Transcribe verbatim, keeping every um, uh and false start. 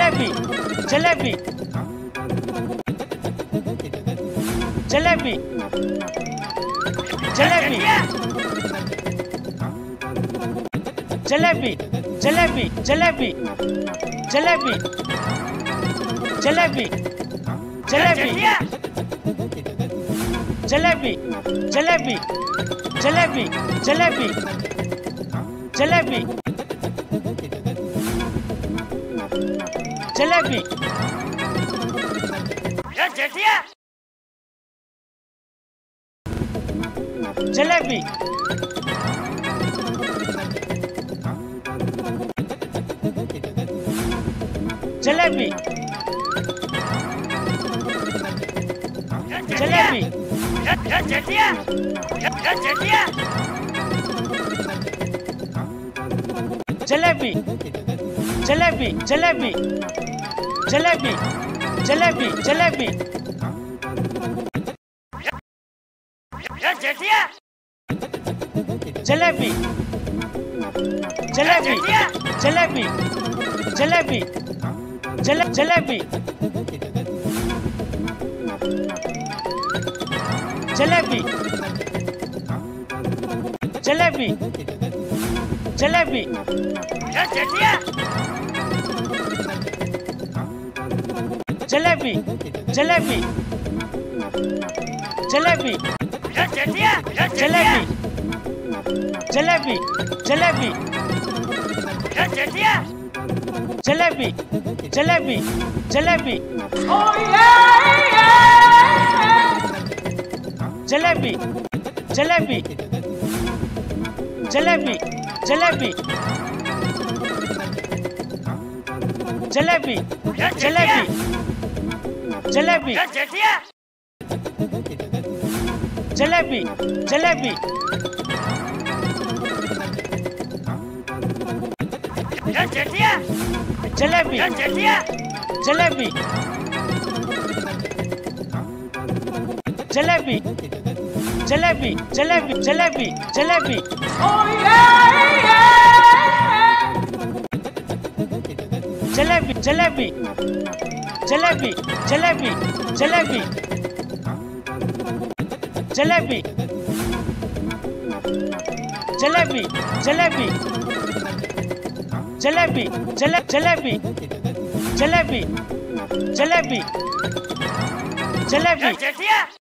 जलेबी जलेबी जलेबी जलेबी जलेबी जलेबी जलेबी जलेबी जलेबी जलेबी जलेबी जलेबी जलेबी जलेबी जलेबी जलेबी जेठिया जलेबी जलेबी जलेबी जेठिया जेठिया जलेबी जलेबी जलेबी जलेबी जलेबी जलेबी जेठिया जलेबी जलेबी जलेबी जलेबी जले जलेबी जलेबी जलेबी जलेबी जेठिया जलेबी जलेबी जलेबी जेठिया जलेबी जलेबी जलेबी जेठिया जलेबी जलेबी जलेबी जलेबी जलेबी जलेबी जलेबी जलेबी जलेबी जलेबी जेठिया जलेबी जलेबी जेठिया जलेबी जेठिया जलेबी जलेबी जलेबी जलेबी जलेबी जलेबी जलेबी जलेबी जलेबी जलेबी जलेबी जलेबी जलेबी जलेबी जलेबी जले जलेबी जलेबी जलेबी जलेबी जेठिया